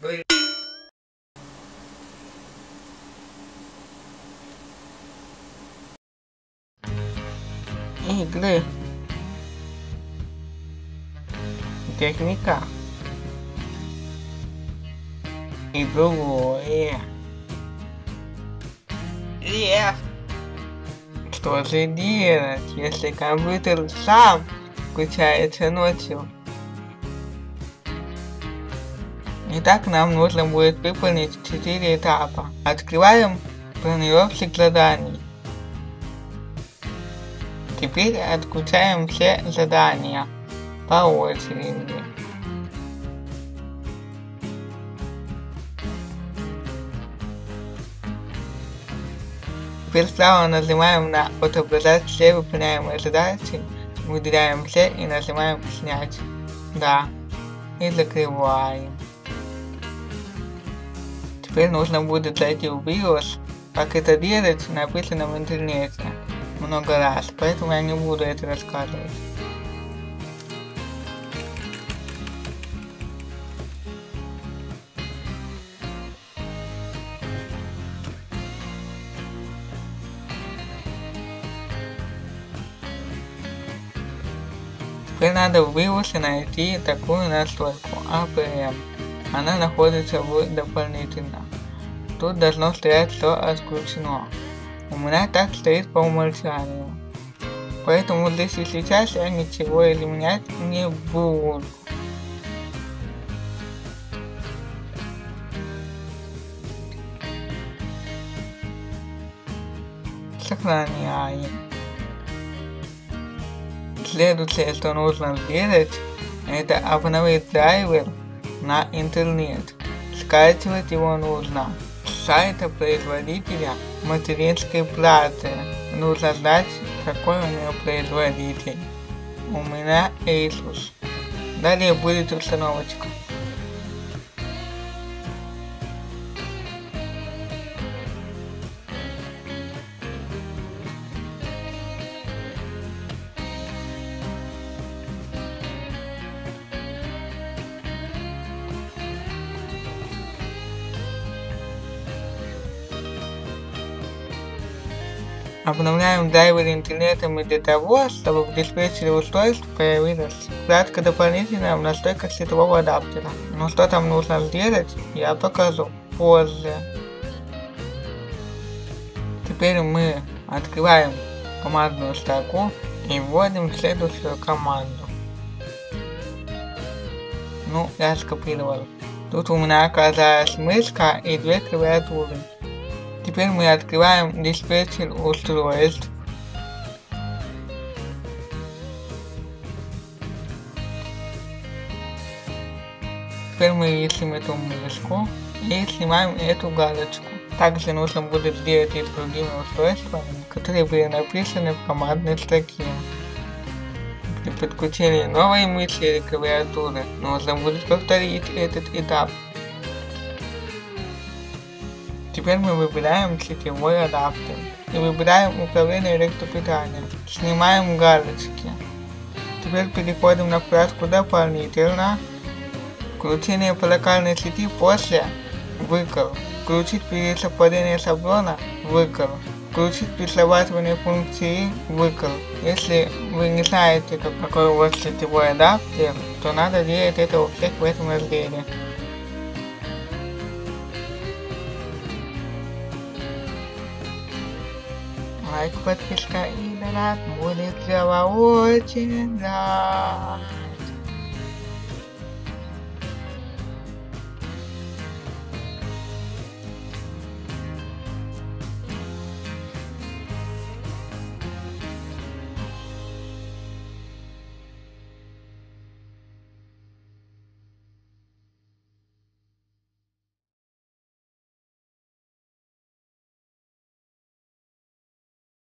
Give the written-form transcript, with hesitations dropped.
Игры. Техника. И другое. Что же делать, если компьютер сам включается ночью? Итак, нам нужно будет выполнить 4 этапа. Открываем планировщик заданий. Теперь отключаем все задания по очереди. Теперь справа нажимаем на «Отображать все выполняемые задачи», выделяем все и нажимаем «Снять». Да. И закрываем. Теперь нужно будет зайти в BIOS. Как это делать, написано в интернете много раз, поэтому я не буду это рассказывать. Теперь надо в BIOS найти такую настройку APM. Она находится в дополнительно. Тут должно стоять, что отключено. У меня так стоит по умолчанию. Поэтому здесь и сейчас я ничего изменять не буду. Сохраняем. Следующее, что нужно сделать, это обновить драйвер на интернет. Скачивать его нужно с сайта производителя материнской платы. Нужно знать, какой у нее производитель. У меня Asus. Далее будет установочка. Обновляем драйвер интернетом для того, чтобы в диспетчере устройств появилась вкладка дополнительная в настройках сетевого адаптера. Но что там нужно сделать, я покажу позже. Теперь мы открываем командную строку и вводим следующую команду. Ну, я скопировал. Тут у меня оказалась мышка и 2 клавиатуры. Теперь мы открываем диспетчер устройств. Теперь мы ищем эту мышку и снимаем эту галочку. Также нужно будет сделать и с другими устройствами, которые были написаны в командной строке. При подключении новой мыши или клавиатуры нужно будет повторить этот этап. Теперь мы выбираем сетевой адаптер и выбираем управление электропитанием. Снимаем галочки. Теперь переходим на вкладку «Дополнительно». Включение по локальной сети после «Выкл». Включить пересовпадение шаблона «Выкл». Включить пересрабатывание функции «Выкл». Если вы не знаете, какой у вас сетевой адаптер, то надо делать это у всех в этом разделе. Лайк, подписка и донат будет для вас очень рад.